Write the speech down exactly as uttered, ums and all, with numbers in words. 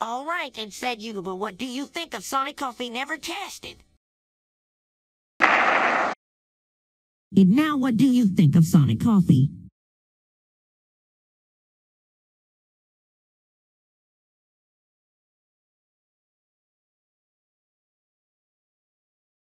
All right, and said you, but what do you think of Sonic Coffee Never Tested? And now what do you think of Sonic Coffee?